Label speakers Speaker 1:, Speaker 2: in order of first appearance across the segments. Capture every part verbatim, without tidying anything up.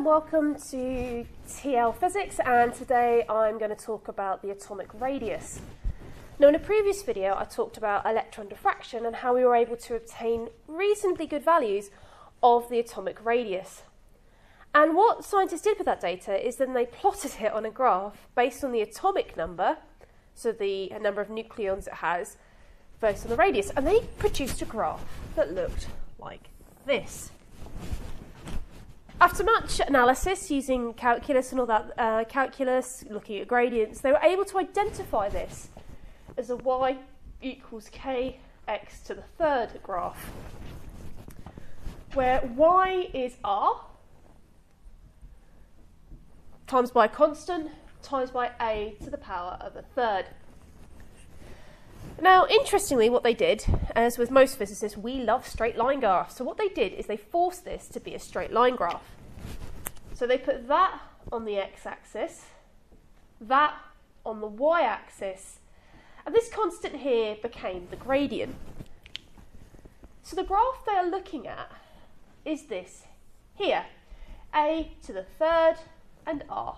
Speaker 1: and welcome to T L Physics, and today I'm going to talk about the atomic radius. Now, in a previous video I talked about electron diffraction and how we were able to obtain reasonably good values of the atomic radius. And what scientists did with that data is then they plotted it on a graph based on the atomic number, so the number of nucleons it has, based on the radius, and they produced a graph that looked like this. After much analysis using calculus and all that, uh, calculus, looking at gradients, they were able to identify this as a y equals k x to the third graph, where y is r times by a constant times by a to the power of a third. Now, interestingly, what they did, as with most physicists, we love straight line graphs. So what they did is they forced this to be a straight line graph. So they put that on the x-axis, that on the y-axis, and this constant here became the gradient. So the graph they are looking at is this here, a to the third and r.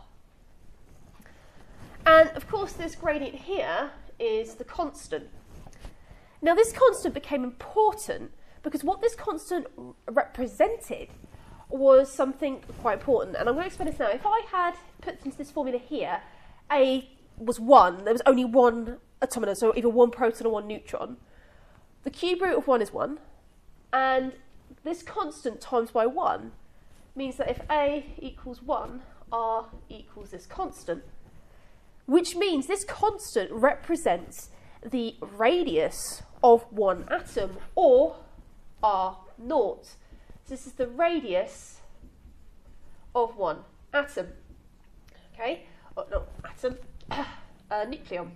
Speaker 1: And of course this gradient here is the constant. Now this constant became important because what this constant represented was something quite important, and I'm going to explain this now. If I had put into this formula here, A was one, there was only one atomic number, so either one proton or one neutron. The cube root of one is one, and this constant times by one means that if A equals one, R equals this constant, which means this constant represents the radius of one atom, or R naught. So this is the radius of one atom. Okay, oh, not atom, uh, nucleon.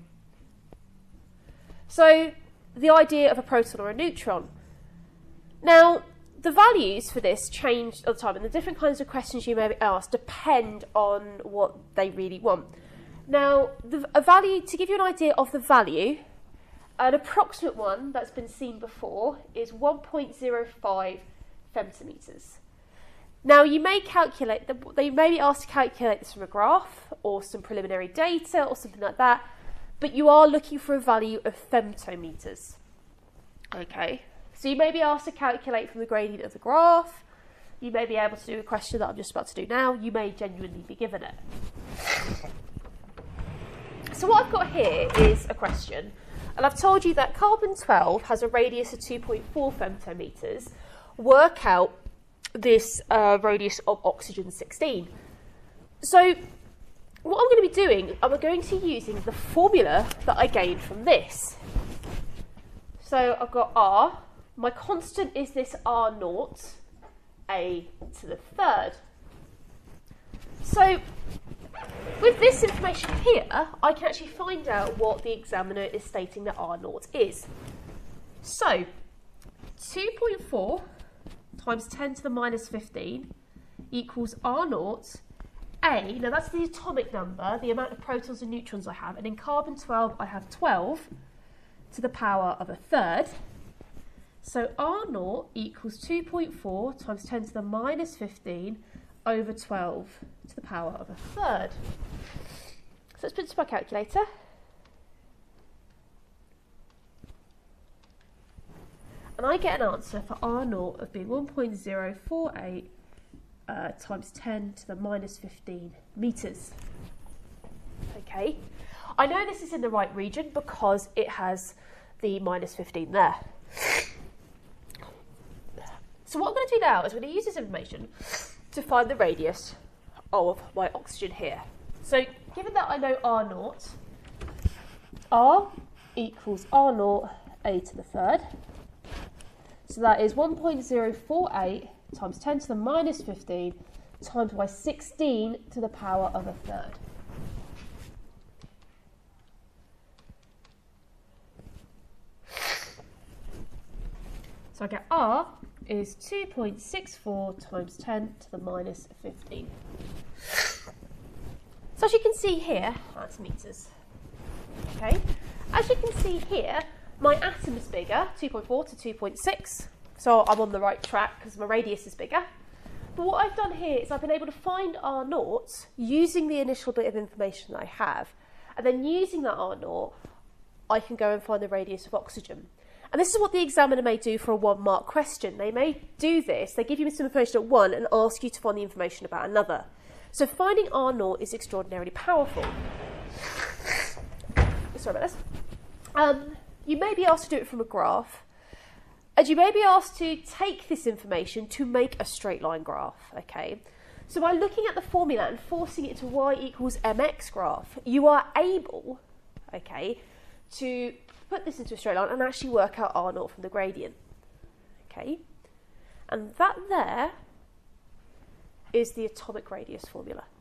Speaker 1: So the idea of a proton or a neutron. Now, the values for this change all the time, and the different kinds of questions you may be asked depend on what they really want. Now, the, a value, to give you an idea of the value, an approximate one that's been seen before is one point zero five femtometers. Now, you may calculate, the, they may be asked to calculate this from a graph or some preliminary data or something like that, but you are looking for a value of femtometers. Okay, so you may be asked to calculate from the gradient of the graph. You may be able to do a question that I'm just about to do now. You may genuinely be given it. So what I've got here is a question, and I've told you that carbon twelve has a radius of two point four femtometers. Work out this uh, radius of oxygen sixteen. So what I'm going to be doing, I'm going to be using the formula that I gained from this. So I've got R, my constant is this R naught, A to the third. So with this information here, I can actually find out what the examiner is stating that R naught is. So two point four times ten to the minus fifteen equals R naught A. Now that's the atomic number, the amount of protons and neutrons I have, and in carbon twelve I have twelve to the power of a third. So R naught equals two point four times ten to the minus fifteen over twelve to the power of a third. So let's put this to my calculator. And I get an answer for R naught of being one point zero four eight uh, times ten to the minus fifteen metres. Okay, I know this is in the right region because it has the minus fifteen there. So what I'm going to do now is I'm going to use this information to find the radius of my oxygen here. So given that I know R naught, R equals R naught A to the third. So that is one point zero four eight times ten to the minus fifteen times by sixteen to the power of a third. So I get R is two point six four times ten to the minus fifteen. So as you can see here, that's meters. Okay, as you can see here, my atom is bigger, two point four to two point six, so I'm on the right track because my radius is bigger. But what I've done here is I've been able to find R naught using the initial bit of information that I have, and then using that R naught, I can go and find the radius of oxygen. And this is what the examiner may do for a one mark question. They may do this, they give you some information at one and ask you to find the information about another. So finding R naught is extraordinarily powerful. Sorry about this. Um, you may be asked to do it from a graph, and you may be asked to take this information to make a straight line graph, okay? So by looking at the formula and forcing it to y equals mx graph, you are able, okay, to put this into a straight line and actually work out R naught from the gradient, okay? And that there is the atomic radius formula.